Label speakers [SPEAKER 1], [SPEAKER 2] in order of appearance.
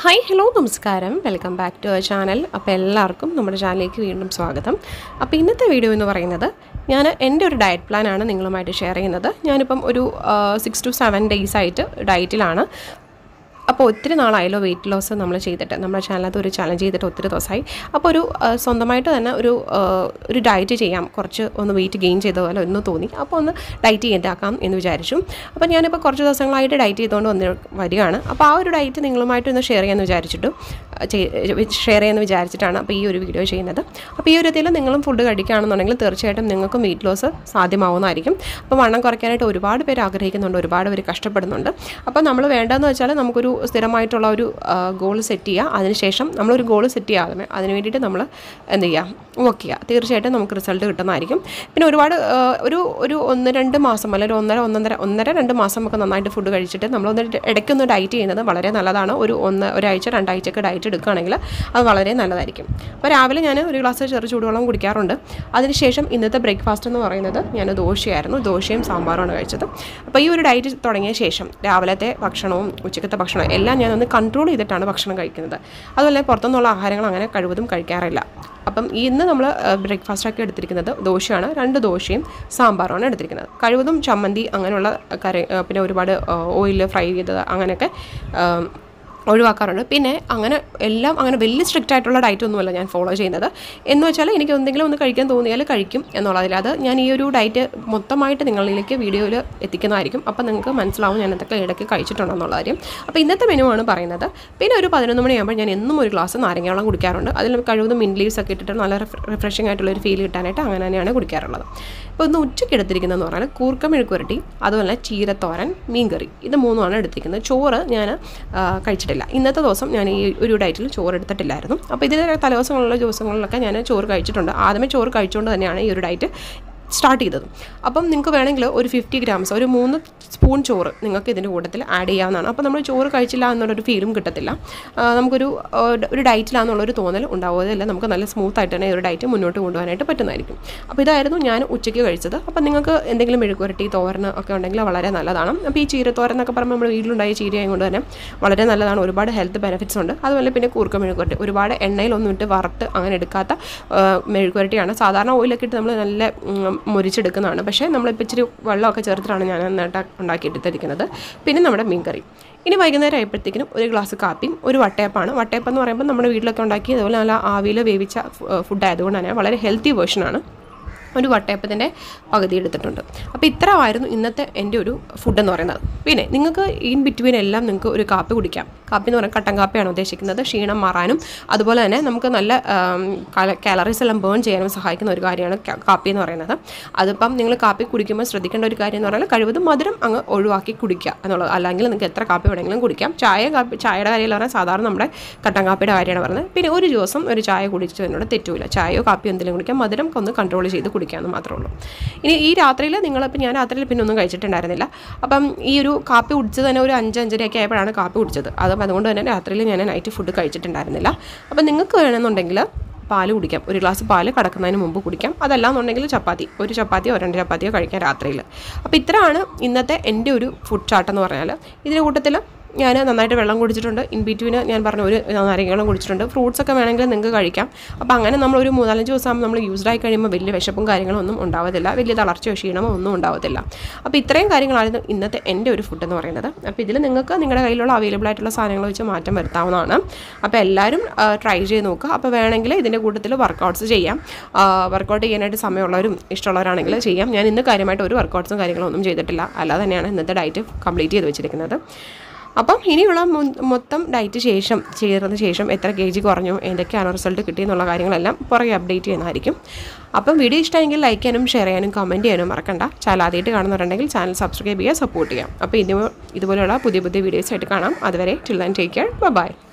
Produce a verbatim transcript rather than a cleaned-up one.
[SPEAKER 1] Hi, hello, നമസ്കാരം. Welcome back to our channel. അപ്പോൾ എല്ലാവർക്കും നമ്മുടെ ചാനലിലേക്ക് വീണ്ടും സ്വാഗതം. അപ്പോൾ ഇന്നത്തെ വീഡിയോ എന്ന് പറയുന്നത് ഞാൻ എൻ്റെ ഒരു ഡയറ്റ് പ്ലാനാണ് നിങ്ങളുമായിട്ട് ഷെയർ ചെയ്യുന്നത്. ഞാനിപ്പം ഒരു സിക്സ് ടു സെവൻ ഡേയ്സ് ആയിട്ട് ഡയറ്റിലാണ്. അപ്പോൾ ഒത്തിരി നാളായല്ലോ വെയിറ്റ് ലോസ് നമ്മൾ ചെയ്തിട്ട്, നമ്മുടെ ചാനലത്ത് ഒരു ചലഞ്ച് ചെയ്തിട്ട് ഒത്തിരി ദിവസമായി. അപ്പോൾ ഒരു സ്വന്തമായിട്ട് തന്നെ ഒരു ഒരു ഡയറ്റ് ചെയ്യാം, കുറച്ച് ഒന്ന് വെയിറ്റ് ഗെയിൻ ചെയ്ത പോലെ ഒന്ന് തോന്നി. അപ്പോൾ ഒന്ന് ഡയറ്റ് ചെയ്താക്കാം എന്ന് വിചാരിച്ചു. അപ്പോൾ ഞാനിപ്പോൾ കുറച്ച് ദിവസങ്ങളായിട്ട് ഡയറ്റ് ചെയ്തുകൊണ്ട് വന്ന് വരികയാണ്. അപ്പോൾ ആ ഒരു ഡയറ്റ് നിങ്ങളുമായിട്ട് ഒന്ന് ഷെയർ ചെയ്യാമെന്ന് വിചാരിച്ചിട്ട് ഷെയർ ചെയ്യാമെന്ന് വിചാരിച്ചിട്ടാണ് അപ്പോൾ ഈ ഒരു വീഡിയോ ചെയ്യുന്നത്. അപ്പോൾ ഈ ഒരു ഇതിൽ നിങ്ങളും ഫുഡ് കഴിക്കുകയാണെന്നുണ്ടെങ്കിൽ തീർച്ചയായിട്ടും നിങ്ങൾക്കും വെയിറ്റ് ലോസ് സാധ്യമാവുന്നതായിരിക്കും. അപ്പോൾ വണ്ണം കുറയ്ക്കാനായിട്ട് ഒരുപാട് പേര് ആഗ്രഹിക്കുന്നുണ്ട്, ഒരുപാട് പേര് കഷ്ടപ്പെടുന്നുണ്ട്. അപ്പോൾ നമ്മൾ വേണ്ടതെന്ന് വെച്ചാൽ നമുക്കൊരു സ്ഥിരമായിട്ടുള്ള ഒരു ഗോൾ സെറ്റ് ചെയ്യുക. അതിനുശേഷം നമ്മളൊരു ഗോൾ സെറ്റ് ചെയ്യാതെ അതിന് വേണ്ടിയിട്ട് നമ്മൾ എന്ത് ചെയ്യുക, വർക്ക് ചെയ്യുക. തീർച്ചയായിട്ടും നമുക്ക് റിസൾട്ട് കിട്ടുന്നതായിരിക്കും. പിന്നെ ഒരുപാട് ഒരു ഒരു ഒന്ന് രണ്ട് മാസം അല്ലെങ്കിൽ ഒന്നര ഒന്നര ഒന്നര രണ്ട് മാസം ഒക്കെ നന്നായിട്ട് ഫുഡ് കഴിച്ചിട്ട് നമ്മളൊന്ന് ഇടയ്ക്കൊന്ന് ഡയറ്റ് ചെയ്യുന്നത് വളരെ നല്ലതാണ്. ഒരു ഒന്ന് ഒരാഴ്ച രണ്ടാഴ്ചയൊക്കെ ഡയറ്റ് എടുക്കുകയാണെങ്കിൽ അത് വളരെ നല്ലതായിരിക്കും. അപ്പോൾ രാവിലെ ഞാൻ ഒരു ഗ്ലാസ് ചെറു ചൂടുവെള്ളം കുടിക്കാറുണ്ട്. അതിനുശേഷം ഇന്നത്തെ ബ്രേക്ക്ഫാസ്റ്റ് എന്ന് പറയുന്നത് ഞാൻ ദോശയായിരുന്നു, ദോശയും സാമ്പാറുമാണ് കഴിച്ചത്. അപ്പോൾ ഈ ഒരു ഡയറ്റ് തുടങ്ങിയ ശേഷം രാവിലത്തെ ഭക്ഷണവും ഉച്ചക്കത്തെ ഭക്ഷണവും എല്ലാം ഞാനൊന്ന് കൺട്രോൾ ചെയ്തിട്ടാണ് ഭക്ഷണം കഴിക്കുന്നത്. അതുപോലെ പുറത്തുനിന്നുള്ള ആഹാരങ്ങൾ അങ്ങനെ കഴിവതും കഴിക്കാറില്ല. അപ്പം ഇന്ന് നമ്മൾ ബ്രേക്ക്ഫാസ്റ്റൊക്കെ എടുത്തിരിക്കുന്നത് ദോശയാണ്, രണ്ട് ദോശയും സാമ്പാറുമാണ് എടുത്തിരിക്കുന്നത്. കഴിവതും ചമ്മന്തി അങ്ങനെയുള്ള കറി, പിന്നെ ഒരുപാട് ഓയിൽ ഫ്രൈ ചെയ്തത് അങ്ങനെയൊക്കെ ഒഴിവാക്കാറുണ്ട്. പിന്നെ അങ്ങനെ എല്ലാം അങ്ങനെ വലിയ സ്ട്രിക്റ്റ് ആയിട്ടുള്ള ഡയറ്റ് ഒന്നുമല്ല ഞാൻ ഫോളോ ചെയ്യുന്നത്. എന്ന് വെച്ചാൽ എനിക്ക് എന്തെങ്കിലും ഒന്ന് കഴിക്കാൻ തോന്നിയാൽ കഴിക്കും എന്നുള്ളതിൽ അത് ഞാൻ ഈ ഒരു ഡയറ്റ് മൊത്തമായിട്ട് നിങ്ങളിലേക്ക് വീഡിയോയിൽ എത്തിക്കുന്നതായിരിക്കും. അപ്പോൾ നിങ്ങൾക്ക് മനസ്സിലാവും ഞാൻ എന്തൊക്കെ ഇടയ്ക്ക് കഴിച്ചിട്ടുണ്ടെന്നുള്ള കാര്യം. അപ്പോൾ ഇന്നത്തെ മെനുവാണ് പറയുന്നത്. പിന്നെ ഒരു പതിനൊന്ന് മണിയാകുമ്പോൾ ഞാൻ എന്നും ഒരു ഗ്ലാസ് നാരങ്ങ വെള്ളം കുടിക്കാറുണ്ട്. അതിൽ കഴിവതും മിൻറ്റ് ലീവ്സ് ഒക്കെ ഇട്ടിട്ട് നല്ല റിഫ്രഷിംഗ് ആയിട്ടുള്ളൊരു ഫീൽ കിട്ടാനായിട്ട് അങ്ങനെ തന്നെയാണ് കുടിക്കാറുള്ളത്. ഇപ്പോൾ ഇന്ന് ഉച്ചയ്ക്ക് എടുത്തിരിക്കുന്നതെന്ന് പറഞ്ഞാൽ കൂർക്ക മെഴുക്ക് പുരട്ടി, അതുപോലെ ചീരത്തോരൻ, മീൻകറി, ഇത് മൂന്നുമാണ് എടുത്തിരിക്കുന്നത്. ചോറ് ഞാൻ കഴിച്ചിട്ടില്ല. ഇന്നത്തെ ദിവസം ഞാൻ ഈ ഒരു ഡയറ്റിൽ ചോറ് എടുത്തിട്ടില്ലായിരുന്നു. അപ്പോൾ ഇതിൻ്റെ തലേദിവസങ്ങളുള്ള ദിവസങ്ങളിലൊക്കെ ഞാൻ ചോറ് കഴിച്ചിട്ടുണ്ട്. ആദ്യമേ ചോറ് കഴിച്ചുകൊണ്ട് തന്നെയാണ് ഈ ഒരു ഡയറ്റ് സ്റ്റാർട്ട് ചെയ്തത്. അപ്പം നിങ്ങൾക്ക് വേണമെങ്കിൽ ഒരു ഫിഫ്റ്റി ഗ്രാംസ് ഒരു മൂന്ന് സ്പൂൺ ചോറ് നിങ്ങൾക്ക് ഇതിൻ്റെ കൂട്ടത്തിൽ ആഡ് ചെയ്യാവുന്നതാണ്. അപ്പോൾ നമ്മൾ ചോറ് കഴിച്ചില്ല എന്നുള്ളൊരു ഫീലും കിട്ടത്തില്ല. നമുക്കൊരു ഒരു ഡയറ്റിലാണെന്നുള്ളൊരു തോന്നൽ ഉണ്ടാവുകയില്ല. നമുക്ക് നല്ല സ്മൂത്തായിട്ട് തന്നെ ഈ ഒരു ഡയറ്റ് മുന്നോട്ട് കൊണ്ടുപോകാനായിട്ട് പറ്റുന്നതായിരിക്കും. അപ്പോൾ ഇതായിരുന്നു ഞാൻ ഉച്ചയ്ക്ക് കഴിച്ചത്. അപ്പോൾ നിങ്ങൾക്ക് എന്തെങ്കിലും മെഴുക്കുവരട്ടി തോരന് ഒക്കെ ഉണ്ടെങ്കിൽ വളരെ നല്ലതാണ്. അപ്പോൾ ഈ ചീരത്തോരൻ എന്നൊക്കെ പറയുമ്പോൾ നമ്മൾ വീട്ടിലുണ്ടായ ചീരയായത് കൊണ്ട് തന്നെ വളരെ നല്ലതാണ്, ഒരുപാട് ഹെൽത്ത് ബെനിഫിറ്റ്സ് ഉണ്ട്. അതുപോലെ പിന്നെ കൂർക്ക മെഴുക്കുവരട്ടി ഒരുപാട് എണ്ണയിലൊന്നും ഇട്ട് വറുത്ത് അങ്ങനെ എടുക്കാത്ത മെഴുക്കുവരട്ടിയാണ്. സാധാരണ ഓയിലൊക്കെ ഇട്ട് നമ്മൾ നല്ല മുരിച്ചെടുക്കുന്നതാണ്. പക്ഷേ നമ്മളിപ്പോൾ ഇച്ചിരി വെള്ളമൊക്കെ ചേർത്തിട്ടാണ് ഞാൻ നന്നായിട്ട് ഉണ്ടാക്കിയെടുത്തിരിക്കുന്നത്. പിന്നെ നമ്മുടെ മീൻകറി. ഇനി വൈകുന്നേരം ആയപ്പോഴത്തേക്കിനും ഒരു ഗ്ലാസ് കാപ്പിയും ഒരു വട്ടയപ്പാണ്. വട്ടയപ്പം എന്ന് പറയുമ്പോൾ നമ്മുടെ വീട്ടിലൊക്കെ ഉണ്ടാക്കി അതുപോലെ നല്ല ആവിയിൽ വേവിച്ച ഫുഡ് ആയതുകൊണ്ട് തന്നെ വളരെ ഹെൽത്തി വേർഷനാണ്. ഒരു വട്ടയപ്പത്തിൻ്റെ പകുതി എടുത്തിട്ടുണ്ട്. അപ്പോൾ ഇത്രമായിരുന്നു ഇന്നത്തെ എൻ്റെ ഒരു ഫുഡ് എന്ന് പറയുന്നത്. പിന്നെ നിങ്ങൾക്ക് ഇൻ ബിറ്റ്വീൻ എല്ലാം നിങ്ങൾക്ക് ഒരു കാപ്പി കുടിക്കാം. കാപ്പി എന്ന് പറയുന്നത് കട്ടൻ കാപ്പിയാണ് ഉദ്ദേശിക്കുന്നത്. ക്ഷീണം മാറാനും അതുപോലെ തന്നെ നമുക്ക് നല്ല കാലറീസ് എല്ലാം ബേൺ ചെയ്യാനും സഹായിക്കുന്ന ഒരു കാര്യമാണ് കാപ്പി എന്ന് പറയുന്നത്. അതിപ്പം നിങ്ങൾ കാപ്പി കുടിക്കുമ്പോൾ ശ്രദ്ധിക്കേണ്ട ഒരു കാര്യം എന്ന് പറഞ്ഞാൽ കഴിവതും മധുരം അങ്ങ് ഒഴിവാക്കി കുടിക്കുക എന്നുള്ളത്. അല്ലെങ്കിൽ നിങ്ങൾക്ക് എത്ര കാപ്പി വേണമെങ്കിലും കുടിക്കാം. ചായ കാപ്പി ചായയുടെ കാര്യമെന്ന് പറഞ്ഞാൽ സാധാരണ നമ്മുടെ കട്ടൻ കാപ്പിയുടെ കാര്യമാണ് പറയുന്നത്. പിന്നെ ഒരു ദിവസം ഒരു ചായ കുടിച്ചതിനോട് തെറ്റില്ല. ചായയോ കാപ്പിയോ എന്തെങ്കിലും കുടിക്കാം, മധുരം ഒന്ന് കൺട്രോൾ ചെയ്ത് കുടിക്കാമെന്ന് മാത്രമേ ഉള്ളൂ. ഇനി ഈ രാത്രിയിൽ നിങ്ങളിപ്പോൾ ഞാൻ രാത്രിയിൽ പിന്നെ ഒന്നും കഴിച്ചിട്ടുണ്ടായിരുന്നില്ല. അപ്പം ഈ ഒരു കാപ്പി കുടിച്ചത് തന്നെ ഒരു അഞ്ച് അഞ്ചരയൊക്കെ ആയപ്പോഴാണ് കാപ്പി കുടിച്ചത്. അത് അതുകൊണ്ട് തന്നെ രാത്രിയിൽ ഞാൻ നൈറ്റ് ഫുഡ് കഴിച്ചിട്ടുണ്ടായിരുന്നില്ല. അപ്പം നിങ്ങൾക്ക് വേണമെന്നുണ്ടെങ്കിൽ പാല് കുടിക്കാം, ഒരു ഗ്ലാസ് പാല് കിടക്കുന്നതിന് മുമ്പ് കുടിക്കാം. അതല്ലാന്നുണ്ടെങ്കിൽ ചപ്പാത്തി, ഒരു ചപ്പാത്തിയോ രണ്ട് ചപ്പാത്തിയോ കഴിക്കാം രാത്രിയിൽ. അപ്പോൾ ഇത്രയാണ് ഇന്നത്തെ എൻ്റെ ഒരു ഫുഡ് ചാർട്ട് എന്ന് പറഞ്ഞാൽ. ഇതിൻ്റെ കൂട്ടത്തിൽ ഞാൻ നന്നായിട്ട് വെള്ളം കുടിച്ചിട്ടുണ്ട്. ഇൻ ബിറ്റ്വീന് ഞാൻ പറഞ്ഞ ഒരു നാരങ്ങ വെള്ളം കുടിച്ചിട്ടുണ്ട്. ഫ്രൂട്ട്സൊക്കെ വേണമെങ്കിൽ നിങ്ങൾക്ക് കഴിക്കാം. അപ്പോൾ അങ്ങനെ നമ്മളൊരു മൂന്നാലഞ്ച് ദിവസം നമ്മൾ യൂസ്ഡ് ആയി കഴിയുമ്പോൾ വലിയ വിശപ്പും കാര്യങ്ങളും ഒന്നും ഉണ്ടാവത്തില്ല, വലിയ തളർച്ചയോ ക്ഷീണമോ ഒന്നും ഉണ്ടാവത്തില്ല. അപ്പോൾ ഇത്രയും കാര്യങ്ങളായിരുന്നു ഇന്നത്തെ എൻ്റെ ഒരു ഫുഡ് എന്ന് പറയുന്നത്. അപ്പോൾ ഇതിൽ നിങ്ങൾക്ക് നിങ്ങളുടെ കയ്യിലുള്ള അവൈലബിൾ ആയിട്ടുള്ള സാധനങ്ങൾ വെച്ച് മാറ്റം വരുത്താവുന്നതാണ്. അപ്പോൾ എല്ലാവരും ട്രൈ ചെയ്ത് നോക്കുക. അപ്പോൾ വേണമെങ്കിൽ ഇതിൻ്റെ കൂട്ടത്തിൽ വർക്കൗട്ട്സ് ചെയ്യാം. വർക്കൗട്ട് ചെയ്യാനായിട്ട് സമയമുള്ളവരും ഇഷ്ടമുള്ളവരാണെങ്കിൽ ചെയ്യാം. ഞാൻ ഇന്ന് കാര്യമായിട്ട് ഒരു വർക്കൗട്ട്സും കാര്യങ്ങളും ഒന്നും ചെയ്തിട്ടില്ല, അല്ലാതെ തന്നെയാണ് ഇന്നത്തെ ഡയറ്റ് കംപ്ലീറ്റ് ചെയ്ത് വെച്ചിരിക്കുന്നത്. അപ്പം ഇനിയുള്ള മൊത്തം ഡയറ്റ് ശേഷം ചെയ്തതിന് ശേഷം എത്ര കെ ജി കുറഞ്ഞു, എന്തൊക്കെയാണ് റിസൾട്ട് കിട്ടിയെന്നുള്ള കാര്യങ്ങളെല്ലാം പുറകെ അപ്ഡേറ്റ് ചെയ്യുന്നതായിരിക്കും. അപ്പം വീഡിയോ ഇഷ്ടമെങ്കിൽ ലൈക്ക് ചെയ്യാനും ഷെയർ ചെയ്യാനും കമൻറ്റ് ചെയ്യാനും മറക്കണ്ട. ചാനൽ ആദ്യമായിട്ട് കാണുന്നുണ്ടെങ്കിൽ ചാനൽ സബ്സ്ക്രൈബ് ചെയ്യുക, സപ്പോർട്ട് ചെയ്യാം. അപ്പോൾ ഇത് ഇതുപോലെയുള്ള പുതിയ പുതിയ വീഡിയോസായിട്ട് കാണാം. അതുവരെ till then take care, by.